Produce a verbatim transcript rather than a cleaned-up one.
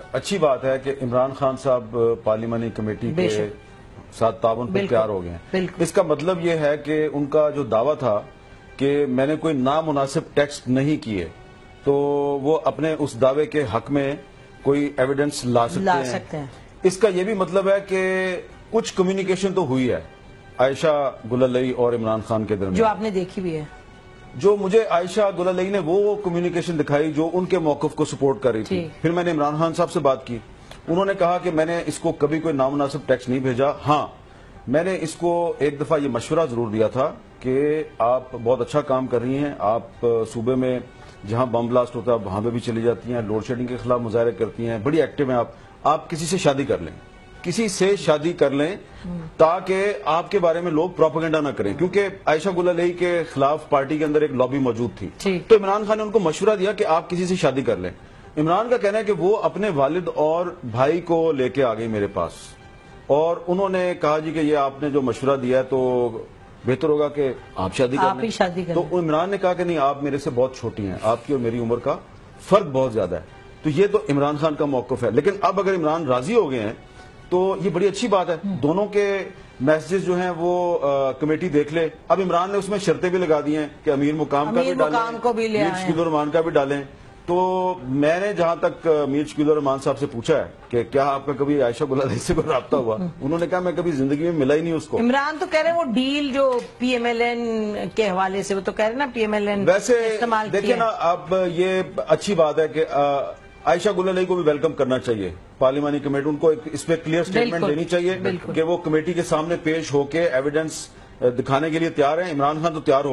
اچھی بات ہے کہ عمران خان صاحب پارلیمانی کمیٹی کے ساتھ تعاون پر تیار ہو گئے ہیں. اس کا مطلب یہ ہے کہ ان کا جو دعویٰ تھا کہ میں نے کوئی نامناسب ٹیکسٹ نہیں کیے تو وہ اپنے اس دعوے کے حق میں کوئی ایویڈنس لا سکتے ہیں. اس کا یہ بھی مطلب ہے کہ کچھ کمیونیکیشن تو ہوئی ہے عائشہ گلالئی اور عمران خان کے درمیان، جو آپ نے دیکھی بھی ہے. جو مجھے عائشہ گلالئی نے وہ کمیونیکیشن دکھائی جو ان کے موقف کو سپورٹ کر رہی تھی. پھر میں نے عمران خان صاحب سے بات کی، انہوں نے کہا کہ میں نے اس کو کبھی کوئی نامناسب ٹیکسٹ نہیں بھیجا. ہاں میں نے اس کو ایک دفعہ یہ مشورہ ضرور دیا تھا کہ آپ بہت اچھا کام کر رہی ہیں، آپ صوبے میں جہاں بم بلاسٹ ہوتا ہے وہاں پہ بھی چلی جاتی ہیں، لوڈ شیڈنگ کے خلاف مظاہرے کرتی ہیں، بڑی ایکٹیو ہیں آپ آپ کسی سے شادی کر لیں، کسی سے شادی کر لیں تاکہ آپ کے بارے میں لوگ پروپیگنڈا نہ کریں، کیونکہ عائشہ گلالئی کے خلاف پارٹی کے اندر ایک لابی موجود تھی. تو عمران خان نے ان کو مشورہ دیا کہ آپ کسی سے شادی کر لیں. عمران کا کہنا ہے کہ وہ اپنے والد اور بھائی کو لے کے آ گئی میرے پاس اور انہوں نے کہا جی کہ یہ آپ نے جو مشورہ دیا ہے تو بہتر ہوگا کہ آپ شادی کر لیں. تو عمران نے کہا کہ نہیں، آپ میرے سے بہت چھوٹی ہیں، آپ کی اور میری عمر کا فرق بہت زیادہ ہے. تو یہ تو عمران خان کا موقف ہے. لیکن اب اگر عمران راضی ہو گئے ہیں تو یہ بڑی اچھی بات ہے. دونوں کے میسیجز جو ہیں وہ کمیٹی دیکھ لے. اب عمران نے اس میں شرطیں بھی لگا دی ہیں کہ امیر مقام کا بھی ڈالیں، میر شکیل الرحمان کا بھی ڈالیں. تو میں نے جہاں تک میر شکیل الرحمان صاحب سے پوچھا ہے کہ کیا آپ کا کبھی عائشہ گلالئی سے کوئی رابطہ ہوا، انہوں نے کہا میں کبھی زندگی میں ملا ہی نہیں اس کو. عمران تو کہہ رہے ہیں وہ ڈیل جو پی ایم ایل این کے حوالے سے، وہ تو کہہ رہے ہیں نا پی ایم ایل این ویسے دیکھیں نا، اب یہ اچھی بات ہے کہ عائشہ گلالئی کو بھی ویلکم کرنا چاہیے پارلیمانی کمیٹی، ان کو اس پہ کلیئر سٹیٹمنٹ دینی چاہیے کہ وہ کمیٹی کے سامنے پیش ہو کے ایویڈنس دکھانے کے لیے تیار ہیں. عمران خان تو تیار ہو